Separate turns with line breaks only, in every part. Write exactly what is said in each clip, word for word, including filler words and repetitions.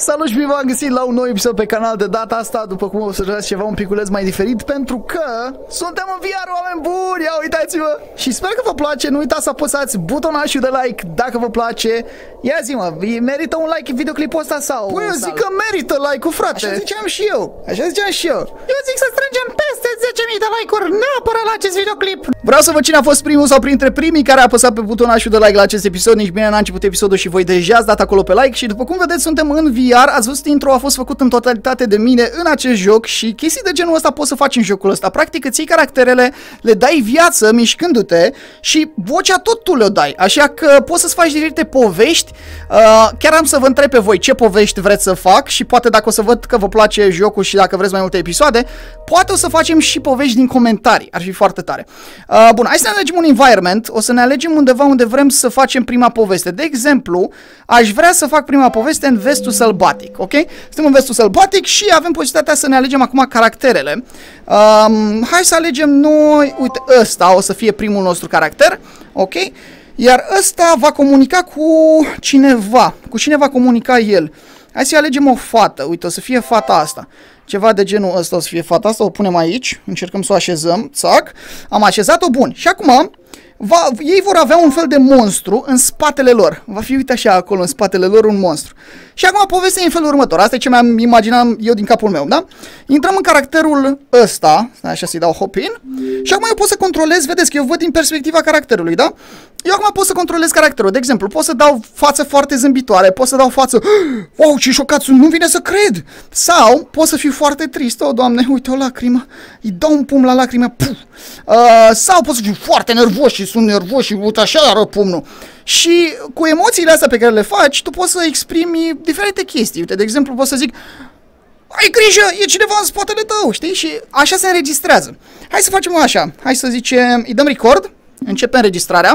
Salut și bine v-am găsit la un nou episod pe canal. De data asta, după cum observați, ceva un piculeț mai diferit, pentru că suntem în V R, oameni buni. Ia uitați-vă. Și sper că vă place. Nu uitați să apăsați butonașul de like dacă vă place. Ia zi-mă, merită un like videoclipul ăsta sau? Păi eu zic că merită like-ul, frate. Așa ziceam și eu. Așa ziceam și eu. Eu zic să strângem peste zece mii de like-uri neapărat la acest videoclip. Vreau să văd cine a fost primul sau printre primii care a apăsat pe butonașul de like la acest episod. Nici bine n-a început episodul și voi deja ați dat acolo pe like. Și după cum vedeți, suntem în V R. Ați văzut, intro a fost făcut în totalitate de mine în acest joc și chestii de genul ăsta poți să faci în jocul ăsta. Practic îți iei caracterele, le dai viață mișcându-te și vocea tot tu le dai. Așa că poți să-ți faci diferite povești. Uh, chiar am să vă întreb pe voi ce povești vreți să fac și poate dacă o să văd că vă place jocul și dacă vreți mai multe episoade, poate o să facem și povești din comentarii. Ar fi foarte tare. Uh, bun, hai să ne alegem un environment. O să ne alegem undeva unde vrem să facem prima poveste. De exemplu, aș vrea să fac prima poveste în vestul sălbatic, ok? Suntem în vestul sălbatic și avem posibilitatea să ne alegem acum caracterele. Um, hai să alegem noi, uite, ăsta o să fie primul nostru caracter, ok? Iar ăsta va comunica cu cineva. Cu cine va comunica el? Hai să alegem o fată, uite, o să fie fata asta. Ceva de genul ăsta o să fie fata asta, o punem aici, încercăm să o așezăm, țac, am așezat-o, bun. Și acum, va, ei vor avea un fel de monstru în spatele lor. Va fi, uite așa, acolo, în spatele lor, un monstru. Și acum povestea e în felul următor. Asta e ce mi-am imaginat eu din capul meu, da? Intrăm în caracterul ăsta, așa să-i dau hop in. Și acum eu pot să controlez, vedeți că eu văd din perspectiva caracterului, da? Eu acum pot să controlez caracterul. De exemplu, pot să dau față foarte zâmbitoare, pot să dau față, wow, ce șocat sunt, nu vine să cred. Sau pot să fiu foarte trist, o, Doamne, uite o lacrimă, îi dau un pumn la lacrimă, puf. Uh, sau pot să fiu foarte nervos și sunt nervos și uite așa ară pumnul. Și cu emoțiile astea pe care le faci, tu poți să exprimi diferite chestii. Uite, de exemplu, poți să zic, ai grijă, e cineva în spatele tău, știi? Și așa se înregistrează. Hai să facem așa, hai să zicem, îi dăm record, începe înregistrarea.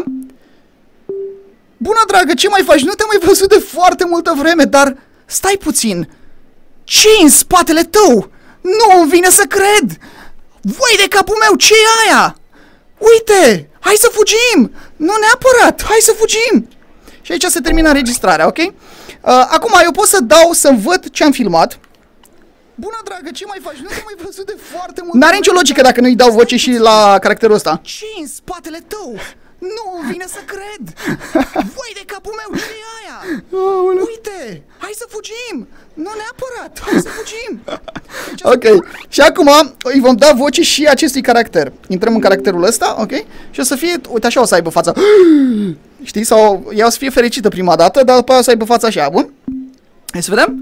Bună, dragă, ce mai faci? Nu te-am mai văzut de foarte multă vreme, dar stai puțin. Ce-i în spatele tău? Nu vine să cred! Voi de capul meu, ce e aia? Uite, hai să fugim! Nu neapărat, hai să fugim! Și aici se termină înregistrarea, ok? Uh, acum eu pot să dau să văd ce am filmat. Bună, dragă, ce mai faci? Nu te-am mai văzut de foarte mult. N-are nicio logică dacă nu-i dau voce și la caracterul ăsta. Ce-i în spatele tău? Nu vine să cred! Voi de capul meu, ce e aia? Uite, hai să fugim! Nu neapărat, hai să fugim! Ok, și acum îi vom da voce și acestui caracter. Intrăm în caracterul ăsta, ok? Și o să fie, uite așa o să aibă fața. Știi? Sau ea o să fie fericită prima dată, dar după aia o să aibă fața așa, bun? Hai să vedem?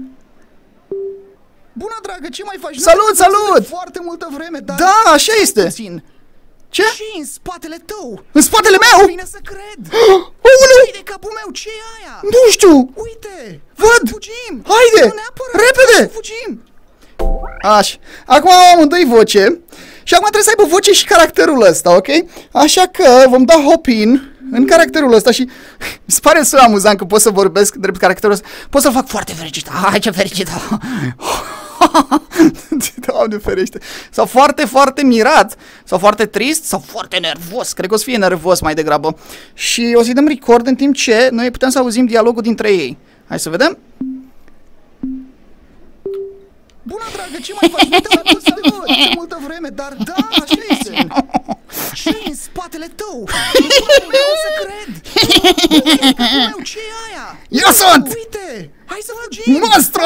Bună, dragă, ce mai faci? Salut, salut! Foarte multă vreme, dar... Da, așa este! Ce? Ce în spatele tău? În spatele meu? Nu vine să cred. Uite de capul meu, ce e aia? Nu știu. Uite, văd. Fugim. Haide, repede. Fugim. Așa. Acum am amândoi voce. Și acum trebuie să aibă voce și caracterul ăsta, ok? Așa că vom da hop in în caracterul ăsta și mi se pare să amuzant că pot să vorbesc drept caracterul ăsta. Pot să-l fac foarte fericit. Hai, ce fericit. Doamne ferește. Sau foarte, foarte mirat. Sau foarte trist. Sau foarte nervos. Cred că o să fie nervos mai degrabă. Și o să-i dăm record în timp ce noi putem să auzim dialogul dintre ei. Hai să vedem. Bună, dragă, ce mai faci? Nu te-am mai văzut de multă vreme, dar da, așa este. Ce în spatele tău? Nu vreau să cred. Ce e aia? Eu sunt! Uite, hai să fugim! Monstru!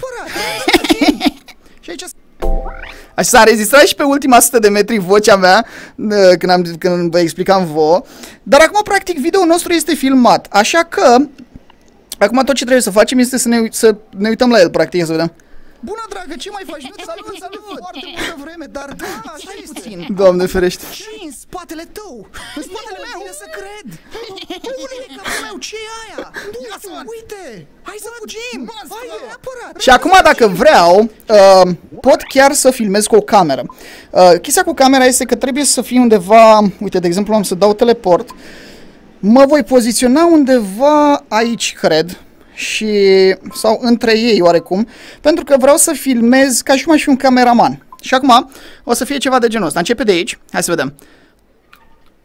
Și aici... Așa s-a înregistrat și pe ultima sută de metri vocea mea când, am, când vă explicam vouă. Dar acum, practic, videoul nostru este filmat. Așa că, acum tot ce trebuie să facem este să ne, să ne uităm la el, practic, să vedem. Bună, dragă, ce mai faci? Nu te salut, salut! Foarte multă vreme, dar da, așa e puțin. Doamne ferește. Ce în spatele tău? În spatele meu? Nu vine să cred. Uite de capul meu, ce e aia? Uite, hai să fugim. Haide, neapărat. Și acum, dacă vreau, uh, pot chiar să filmez cu o cameră. Uh, chestia cu camera este că trebuie să fie undeva, uite, de exemplu, am să dau teleport. Mă voi poziționa undeva aici, cred. Și, sau între ei oarecum, pentru că vreau să filmez ca și cum aș fi un cameraman. Și acum o să fie ceva de genul ăsta. Începe de aici, hai să vedem.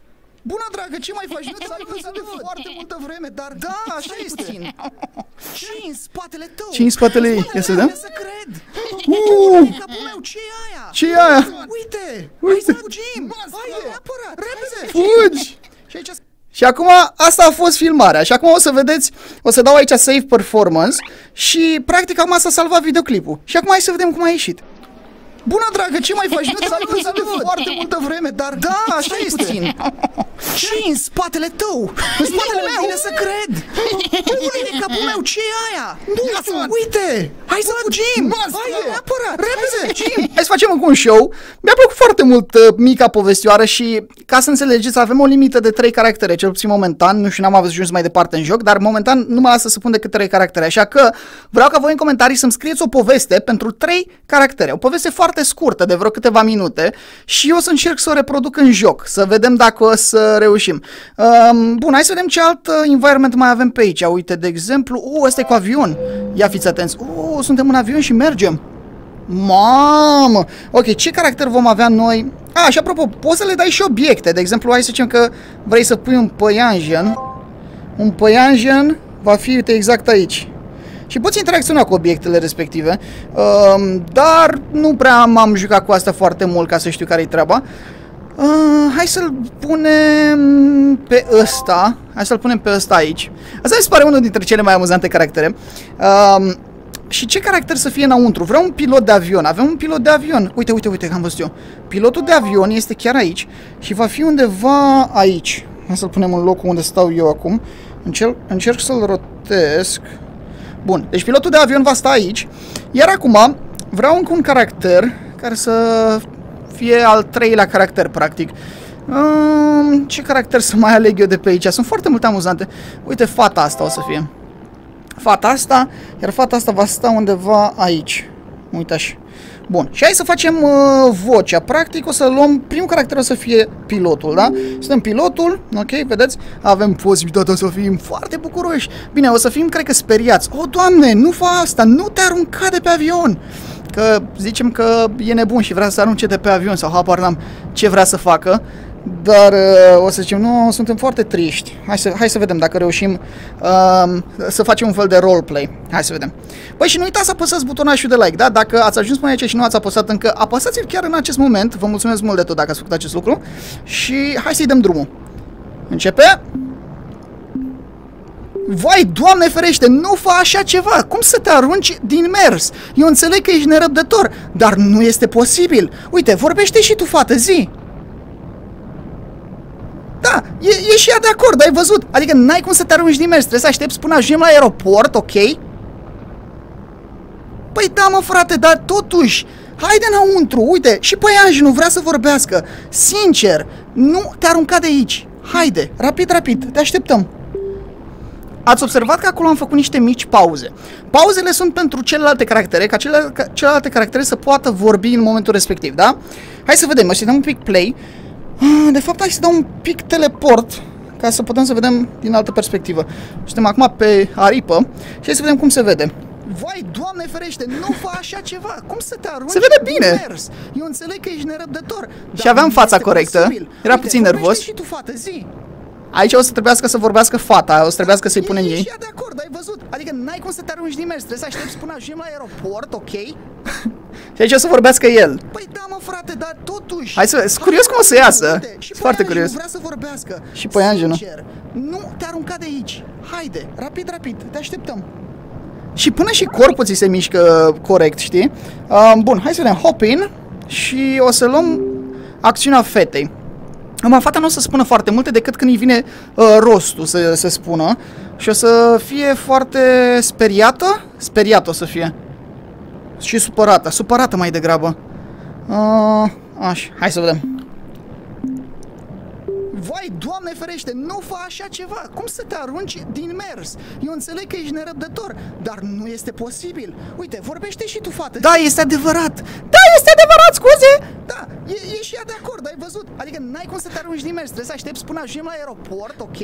Bună, dragă, ce mai faci? Nu te-am văzut de foarte multă vreme, dar... Da, așa este. Ce în spatele tău? Ce în spatele ei? Ia să vedem. Să cred. Uuu! Capul meu, ce e aia? Ce e aia? Uite! Hai să fugim! Haide, neapărat! Repede! Fugi! Și aici... Și acum, asta a fost filmarea. Și acum o să vedeți, o să dau aici Save Performance și, practic, acum s-a salvat videoclipul. Și acum hai să vedem cum a ieșit. Bună, dragă, ce mai faci? Nu te-am văzut de foarte multă vreme, dar da, așa este. Ce în spatele tău? În spatele meu? Vine să cred. Unde e capul meu? Ce e aia? Nu știu, uite! Hai să fugim! Haide, neapărat! Repede! Hai să facem încă un show. Mi-a plăcut foarte mult uh, mica povestioară și, ca să înțelegeți, avem o limită de trei caractere, cel puțin momentan. Nu știu, n-am ajuns mai departe în joc, dar momentan nu mă lasă să pun decât trei caractere. Așa că vreau ca voi în comentarii să-mi scrieți o poveste pentru trei caractere. O poveste foarte scurtă, de vreo câteva minute, și eu o să încerc să o reproduc în joc, să vedem dacă o să reușim. Um, bun, hai să vedem ce alt environment mai avem pe aici. Uite, de exemplu, uh, ăsta e cu avion. Ia fiți atenți. Uh, suntem în avion și mergem. Mamă! Ok, ce caracter vom avea noi? Ah, și apropo, poți să le dai și obiecte. De exemplu, hai să zicem că vrei să pui un păianjen. Un păianjen va fi, uite, exact aici. Și poți interacționa cu obiectele respective, uh, dar nu prea m-am jucat cu asta foarte mult ca să știu care-i treaba. Uh, hai să-l punem pe ăsta. Hai să-l punem pe ăsta aici. Asta mi se pare unul dintre cele mai amuzante caractere. Uh, și ce caracter să fie înăuntru? Vreau un pilot de avion. Avem un pilot de avion. Uite, uite, uite, am văzut eu. Pilotul de avion este chiar aici și va fi undeva aici. Hai să-l punem în locul unde stau eu acum. Încerc, încerc să-l rotesc. Bun, deci pilotul de avion va sta aici. Iar acum vreau încă un caracter care să fie al treilea caracter, practic. um, Ce caracter să mai aleg eu de pe aici? Sunt foarte multe amuzante. Uite, fata asta o să fie. Fata asta, iar fata asta va sta undeva aici. Uite așa. Bun, și hai să facem uh, vocea. Practic o să luăm, primul caracter o să fie pilotul, da? Suntem pilotul, ok, vedeți? Avem posibilitatea să fim foarte bucuroși. Bine, o să fim, cred că, speriați. O, Doamne, nu fă asta, nu te arunca de pe avion. Că zicem că e nebun și vrea să arunce de pe avion sau habar n-am ce vrea să facă. Dar uh, o să zicem, nu, suntem foarte triști. Hai să, hai să vedem dacă reușim uh, să facem un fel de roleplay. Hai să vedem. Păi și nu uitați să apăsați butonașul de like, da? Dacă ați ajuns până aici și nu ați apăsat încă, apăsați-l chiar în acest moment. Vă mulțumesc mult de tot dacă ați făcut acest lucru. Și hai să-i dăm drumul. Începe. Vai, Doamne ferește, nu fă așa ceva. Cum să te arunci din mers? Eu înțeleg că ești nerăbdător, dar nu este posibil. Uite, vorbește și tu, fată, zi. Da, e, e și ea de acord, ai văzut. Adică n-ai cum să te arunci din mers. Trebuie să aștepți până ajungem la aeroport, ok? Păi da, mă, frate, dar totuși haide înăuntru, uite, și păianjenul vrea să vorbească. Sincer, nu te arunca de aici. Haide, rapid, rapid, te așteptăm. Ați observat că acolo am făcut niște mici pauze. Pauzele sunt pentru celelalte caractere, ca cele, ca celelalte caractere să poată vorbi în momentul respectiv, da? Hai să vedem, o să dăm un pic play. De fapt, hai să dau un pic teleport ca să putem să vedem din altă perspectivă. Suntem acum pe aripă și hai să vedem cum se vede. Vai, Doamne ferește, nu fă așa ceva. Cum să te arunci? Se vede bine. Mers? Eu înțeleg că ești nerăbdător. Și aveam fața corectă. Posibil. Era Uite, puțin nervos. Și tu, fată, zi. Aici o să trebuiască să vorbească fata, o să trebuiască să-i punem ei. Și ea de acord, ai văzut. Adică n-ai cum să te arunci din mers, trebuie să aștepți până ajungem la aeroport, ok? Și aici o să vorbească el. Păi da, mă, frate, dar totuși. Hai să vezi, curios cum o să iasă. Foarte curios. Vrea să vorbească. Și păianjenul. Nu te arunca de aici. Haide, rapid, rapid, te așteptăm. Și până și corpul ți se mișcă corect, știi? Uh, bun, hai să vedem, hop in. Și o să luăm acțiunea fetei. Acum, fata nu o să spună foarte multe decât când îi vine uh, rostul să se spună. Și o să fie foarte speriată. Speriată o să fie. Și supărată. Supărată mai degrabă. Uh, așa, hai să vedem. Vai, Doamne ferește, nu fă așa ceva. Cum să te arunci din mers? Eu înțeleg că ești nerăbdător, dar nu este posibil. Uite, vorbește și tu, fată. Da, este adevărat. Da, este adevărat, scuze. Da, e, e și ea de acord, ai văzut. Adică n-ai cum să te arunci din mers. Trebuie să aștepți până ajungem la aeroport, ok?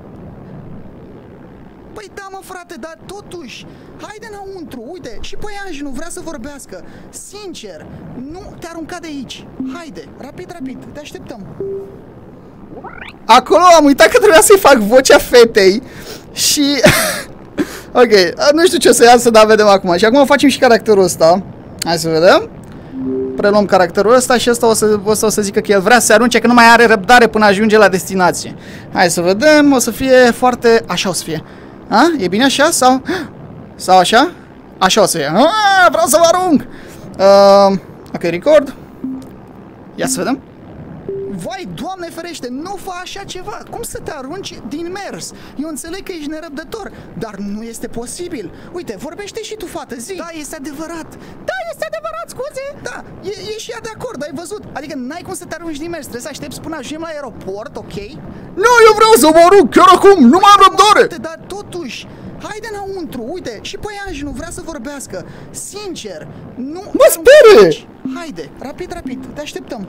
Păi da, mă, frate, dar totuși haide înăuntru, uite, și păianjenul vrea să vorbească. Sincer, nu te arunca de aici. Haide, rapid, rapid, te așteptăm. Acolo am uitat că trebuia să-i fac vocea fetei. Și... ok, nu știu ce o să iasă, dar vedem acum. Și acum facem și caracterul ăsta. Hai să vedem. Preluăm caracterul ăsta și ăsta o să, o să, o să zică că el vrea să se arunce, că nu mai are răbdare până ajunge la destinație. Hai să vedem, o să fie foarte... Așa o să fie. A? E bine așa? Sau... Sau așa? Așa o să fie. A, vreau să mă arunc! Uh, ok, record. Ia să vedem. Vai, Doamne ferește, nu fă așa ceva. Cum să te arunci din mers? Eu înțeleg că ești nerăbdător, dar nu este posibil. Uite, vorbește și tu, fată, zi. Da, este adevărat. Da, este adevărat, scuze. Da, e, e și ea de acord, ai văzut. Adică n-ai cum să te arunci din mers. Trebuie să aștepți până ajungem la aeroport, ok? Nu, eu vreau să mă arunc chiar acum. Nu mai am răbdare. Dar totuși... Haide înăuntru, uite, și păianjenul vrea să vorbească. Sincer, nu... Mă spere! Haide, rapid, rapid, te așteptăm.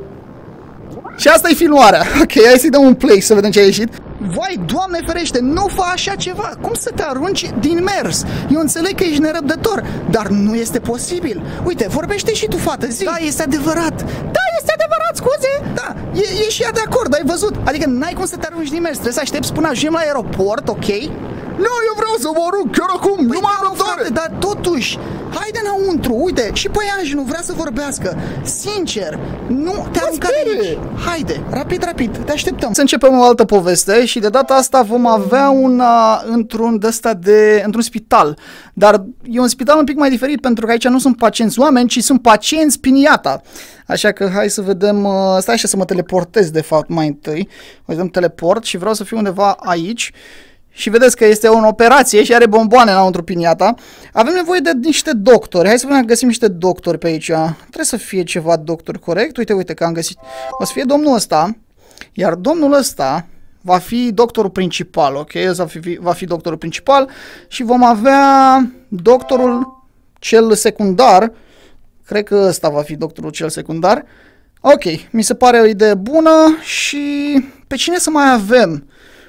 Și asta e filmarea. Ok, hai să-i dăm un play să vedem ce a ieșit. Vai, Doamne ferește, nu fă așa ceva. Cum să te arunci din mers? Eu înțeleg că ești nerăbdător, dar nu este posibil. Uite, vorbește și tu, fată, zi. Da, este adevărat. Da, este adevărat, scuze. Da, e, e și ea de acord, ai văzut. Adică n-ai cum să te arunci din mers. Trebuie să aștepți până ajungem la aeroport, ok? Nu, eu vreau să mă arunc chiar acum. Păi nu mai am răbdare. Dar totuși, haide înăuntru, uite, și păianjenul vrea să vorbească. Sincer, nu te arunca de aici. Haide, rapid, rapid, te așteptăm. Să începem o altă poveste și de data asta vom avea una într-un de-ăsta de... într-un spital. Dar e un spital un pic mai diferit pentru că aici nu sunt pacienți oameni, ci sunt pacienți piniata. Așa că hai să vedem, stai așa să mă teleportez de fapt mai întâi. O să dăm teleport și vreau să fiu undeva aici. Și vedeți că este o operație și are bomboane înăuntru piniata. Avem nevoie de niște doctori. Hai să vedem că găsim niște doctori pe aici. Trebuie să fie ceva doctor corect. Uite, uite că am găsit. O să fie domnul ăsta. Iar domnul ăsta va fi doctorul principal. Ok? Va fi, va fi doctorul principal. Și vom avea doctorul cel secundar. Cred că ăsta va fi doctorul cel secundar. Ok, mi se pare o idee bună. Și pe cine să mai avem?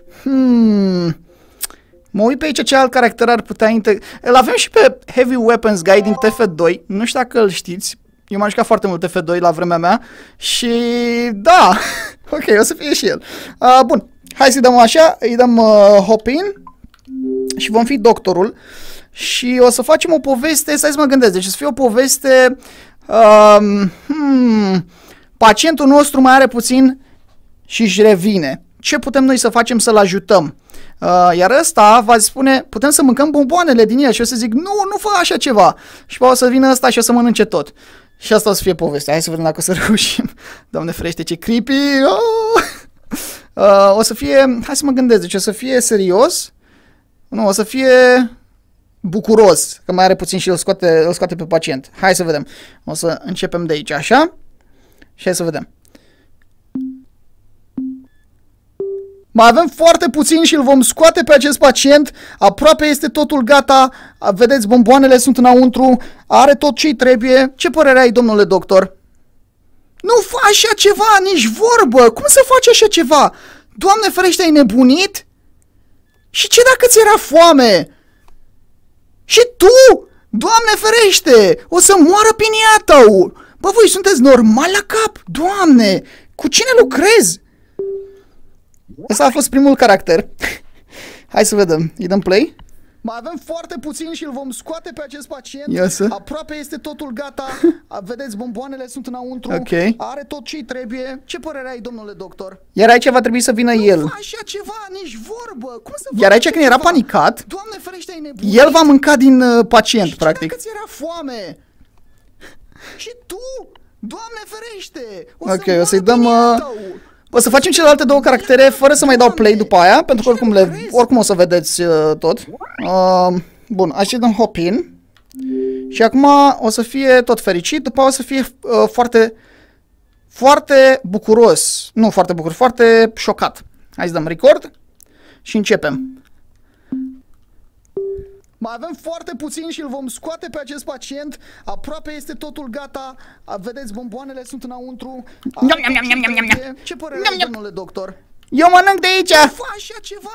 Hmm... Mă uit pe aici ce alt caracter ar putea integra. Îl avem și pe Heavy Weapons Guy din T F doi. Nu știu dacă îl știți. Eu m-am jucat foarte mult T F doi la vremea mea. Și da. Ok, o să fie și el. uh, Bun, hai să-i dăm așa. Îi dăm uh, hop in. Și vom fi doctorul. Și o să facem o poveste. Stai să mă gândesc, deci o să fie o poveste. uh, hmm, Pacientul nostru mai are puțin și își revine. Ce putem noi să facem să-l ajutăm? Uh, iar ăsta va spune, putem să mâncăm bomboanele din el. Și eu să zic, nu, nu fă așa ceva. Și o să vină ăsta și o să mănânce tot. Și asta o să fie povestea. Hai să vedem dacă o să reușim. Doamne ferește, ce creepy! Oh! Uh, o să fie, hai să mă gândesc, deci o să fie serios. Nu, o să fie bucuros, că mai are puțin și îl scoate, îl scoate pe pacient. Hai să vedem. O să începem de aici, așa. Și hai să vedem. Mai avem foarte puțin și îl vom scoate pe acest pacient. Aproape este totul gata. Vedeți, bomboanele sunt înăuntru. Are tot ce-i trebuie. Ce părere ai, domnule doctor? Nu fă așa ceva, nici vorbă. Cum să faci așa ceva? Doamne ferește, ai nebunit? Și ce dacă ți era foame? Și tu? Doamne ferește, o să moară piniata. Bă, voi sunteți normal la cap? Doamne, cu cine lucrezi? Ăsta a fost primul caracter. Hai să vedem. Îi dăm play. Mai avem foarte puțin și îl vom scoate pe acest pacient. Iasă. Aproape este totul gata. Vedeți, bomboanele sunt înăuntru. Okay. Are tot ce-i trebuie. Ce părere ai, domnule doctor? Iar aici va trebui să vină nu el. Nu așa ceva, nici vorbă. Cum să Iar aici când era panicat, Doamne ferește, ai nebunit. El va mânca din uh, pacient, și practic. Și ți era foame? Și tu? Doamne ferește. O ok, să o să-i dăm... Uh... O să facem celelalte două caractere fără să mai dau play după aia, pentru că oricum, le, oricum o să vedeți uh, tot. Uh, bun, așa dăm hop in. Și acum o să fie tot fericit, după aia o să fie uh, foarte, foarte bucuros. Nu foarte bucuros, foarte șocat. Hai să dăm record și începem. Mai avem foarte puțin și îl vom scoate pe acest pacient. Aproape este totul gata. Vedeți, bomboanele sunt înăuntru. Ce părere ai, domnule doctor? Eu mănânc de aici. Nu fă așa ceva.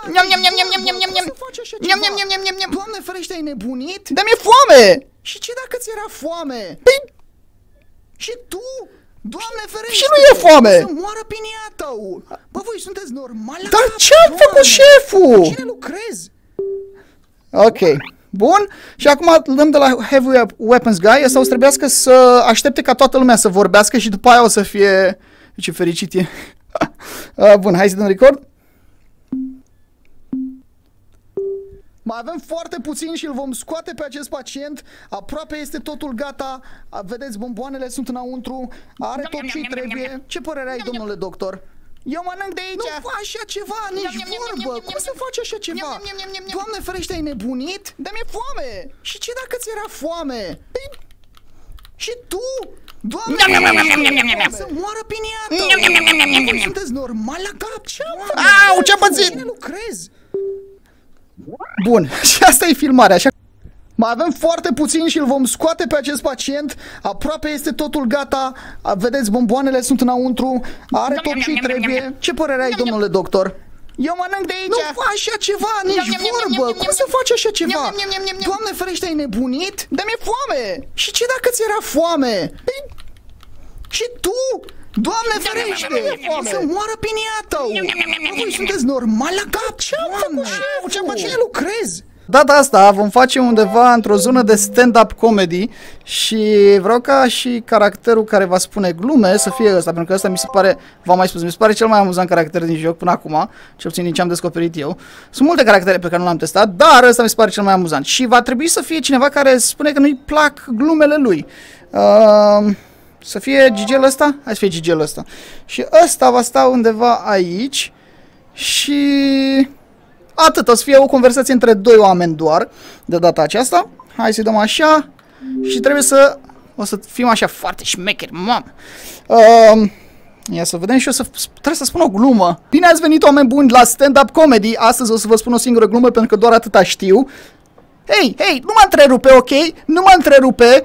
Doamne ferește, ai nebunit? Dar mi-e foame. Și ce dacă ți era foame? Păi... Și tu? Doamne ferește!
Și nu e foame!
Să moară piniatău! Bă, voi sunteți normali?
Dar ce-a făcut șeful?
Cine lucrezi?
Ok. Bun. Și acum îl dăm de la Heavy Weapons Guy. Ăsta o să trebuiască să aștepte ca toată lumea să vorbească și după aia o să fie... Ce fericit e. uh, bun, hai să dăm record.
Mai avem foarte puțin și îl vom scoate pe acest pacient. Aproape este totul gata. Vedeți, bomboanele sunt înăuntru. Are tot ce-i trebuie. Ce părere ai, domnule doctor?
Eu mănânc de aici.
Nu faci așa ceva, nici vorbă. Cum să faci așa ceva? Doamne ferește, ai nebunit?
Dar mi-e foame.
Și ce dacă ți era foame? Păi... Și tu? Doamne, să moară piniata. Voi sunteți normal la cap?
Au, ce-a pățit?
Cine lucrezi?
Bun, și asta e filmarea, așa.
Mai avem foarte puțin și îl vom scoate pe acest pacient. Aproape este totul gata. Vedeți, bomboanele sunt înăuntru. Are tot ce-i trebuie. Ce părere ai, domnule doctor?
Eu mănânc de aici.
Nu faci așa ceva, nici vorbă. Cum să faci așa ceva? Doamne ferește, ai nebunit?
Dar mi-e foame.
Și ce dacă ți era foame? Păi... Și tu? Doamne ferește! Să moară piniatău! Voi sunteți normal la cap? Ce-am făcut, șef? Ce-am făcut? Ce lucrezi?
Data asta vom face undeva într-o zonă de stand-up comedy și vreau ca și caracterul care va spune glume să fie ăsta, pentru că ăsta mi se pare, v-am mai spus, mi se pare cel mai amuzant caracter din joc până acum, cel puțin din ce am descoperit eu. Sunt multe caractere pe care nu le-am testat, dar ăsta mi se pare cel mai amuzant și va trebui să fie cineva care spune că nu-i plac glumele lui. Uh, să fie Gigel ăsta? Hai să fie Gigel ăsta. Și ăsta va sta undeva aici și... atât, o să fie o conversație între doi oameni doar, de data aceasta. Hai să-i dăm așa și trebuie să... o să fim așa foarte șmecheri, mamă. Uh, ia să vedem și o să... trebuie să spun o glumă. Bine ați venit, oameni buni, la stand-up comedy. Astăzi o să vă spun o singură glumă pentru că doar atâta știu. Hei, hei, nu mă întrerupe, ok? Nu mă întrerupe.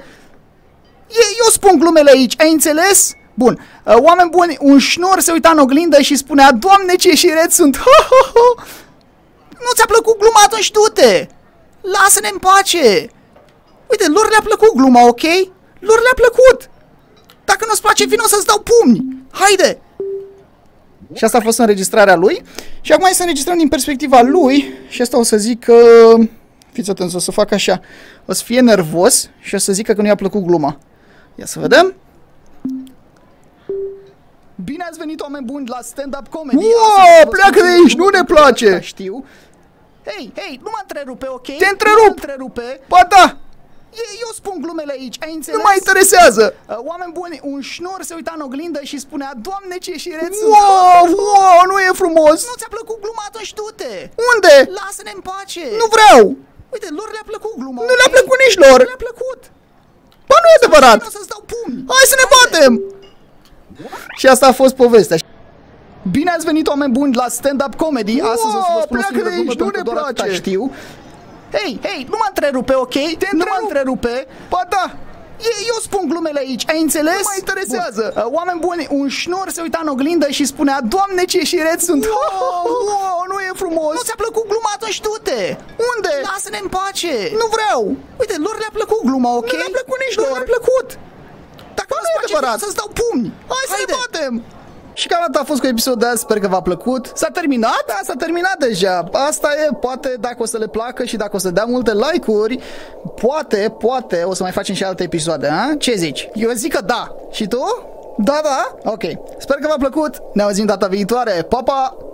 Eu spun glumele aici, ai înțeles? Bun, uh, oameni buni, un șnur se uita în oglindă și spunea: Doamne, ce șireți sunt! Ho, ho, ho. Nu ți-a plăcut gluma, atunci du-te! Lasă-ne în pace! Uite, lor le-a plăcut gluma, ok? Lor le-a plăcut! Dacă nu-ți place, vino să-ți dau pumni! Haide! Și asta a fost înregistrarea lui. Și acum hai să înregistrăm din perspectiva lui. Și asta o să zic că... fiți atenți, o să fac așa. O să fie nervos și o să zică că nu i-a plăcut gluma. Ia să vedem.
Bine ați venit, oameni buni, la stand-up comedy.
Wow, pleacă de aici, nu ne place!
Știu. Hei, hei, nu mă întrerupe, ok?
Te întrerup!
Nu mă întrerupe.
Ba da!
Eu spun glumele aici, ai înțeles?
Nu mă interesează!
Uh, oameni buni, un șnur se uita în oglindă și spunea: Doamne, ce șireți!
Wow, wow, nu e frumos!
Nu ți-a plăcut gluma, atunci du-te!
Unde?
Lasă-ne în pace!
Nu vreau!
Uite, lor le-a plăcut gluma.
Nu le-a plăcut nici lor!
Le-a plăcut!
Ba, nu e adevărat!
O să-ți dau pumni!
Hai să ne batem! Și asta a fost povestea.
Bine ați venit, oameni buni, la stand-up comedy.
Wow,
astăzi o să vă spun o singură glumă
aici, nu
pentru
ne
că doar
place.
atâta știu. Hei, hei, nu mă întrerupe, ok? Te nu mă întrerupe.
Ba da!
Eu spun glumele aici, ai înțeles?
Nu mă interesează.
Bun. Oameni buni, un șnur se uita în oglindă și spunea: Doamne, ce șireți sunt!
Wow, wow, nu e frumos!
Nu ți-a plăcut gluma, atunci du-te!
Unde?
Lasă-ne în pace!
Nu vreau!
Uite, lor le-a plăcut gluma, ok?
Nu le-a plăcut nici
lor.
lor.
Le-a plăcut! Dacă
Ba,
nu-ți
nu e
place,
adevărat.
să-ți dau pumni!
Hai să ne batem!
Și cam atât a fost cu episodul de azi, sper că v-a plăcut. S-a terminat? Da, s-a terminat deja. Asta e, poate dacă o să le placă și dacă o să dea multe like-uri, poate, poate o să mai facem și alte episoade, ha? Ce zici? Eu zic că da. Și tu? Da, da? Ok. Sper că v-a plăcut. Ne auzim data viitoare. Pa, pa!